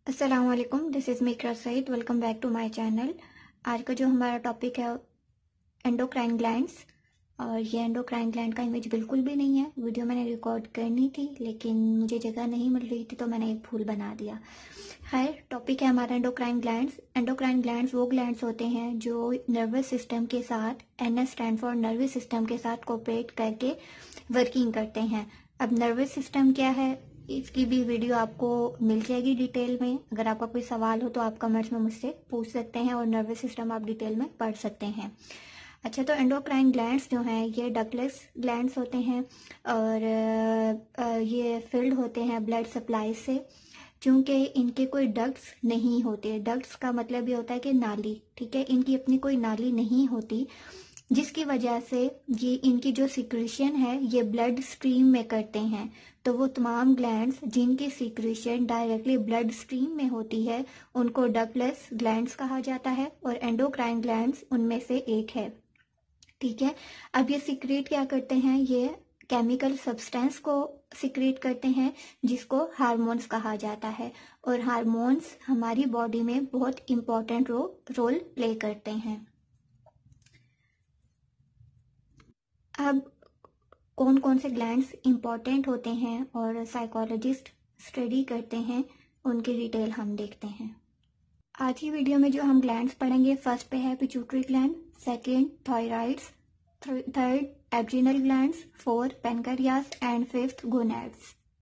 अस्सलाम वालेकुम, this is Mikra Saeed. Welcome back to my channel. आज का जो हमारा टॉपिक है एंडोक्राइन ग्लैंड्स। और ये एंडोक्राइन ग्लैंड का इमेज बिल्कुल भी नहीं है। वीडियो मैंने रिकॉर्ड करनी थी लेकिन मुझे जगह नहीं मिल रही थी तो मैंने एक फूल बना दिया। खैर, टॉपिक है हमारा एंडोक्राइन ग्लैंड्स। एंडोक्राइन ग्लैंड्स वो ग्लैंड्स होते हैं जो नर्वस सिस्टम के साथ, NS stand for nervous system के साथ कोऑपरेट करके वर्किंग करते हैं। अब नर्वस सिस्टम क्या है, इसकी भी वीडियो आपको मिल जाएगी डिटेल में। अगर आपका कोई सवाल हो तो आप कमेंट्स में मुझसे पूछ सकते हैं और नर्वस सिस्टम आप डिटेल में पढ़ सकते हैं। अच्छा, तो एंडोक्राइन ग्लैंड्स जो हैं ये डक्टलेस ग्लैंड्स होते हैं और ये फिल्ड होते हैं ब्लड सप्लाई से। क्योंकि इनके कोई डक्ट्स नहीं होते। डक्ट्स का मतलब ये होता है कि नाली, ठीक है। इनकी अपनी कोई नाली नहीं होती, जिसकी वजह से ये इनकी जो सिक्रीशन है ये ब्लड स्ट्रीम में करते हैं। तो वो तमाम ग्लैंड्स जिनकी सिक्रीशन डायरेक्टली ब्लड स्ट्रीम में होती है उनको डक्टलेस ग्लैंड्स कहा जाता है और एंडोक्राइन ग्लैंड्स उनमें से एक है, ठीक है। अब ये सिक्रेट क्या करते हैं, ये केमिकल सब्सटेंस को सिक्रेट करते हैं जिसको हार्मोन्स कहा जाता है। और हार्मोन्स हमारी बॉडी में बहुत इंपॉर्टेंट रोल प्ले करते हैं। अब कौन कौन से ग्लैंड्स इंपॉर्टेंट होते हैं और साइकोलॉजिस्ट स्टडी करते हैं, उनकी डिटेल हम देखते हैं। आज की वीडियो में जो हम ग्लैंड्स पढ़ेंगे, फर्स्ट पे है pituitary gland, second thyroids, third adrenal glands, fourth pancreas and fifth gonads.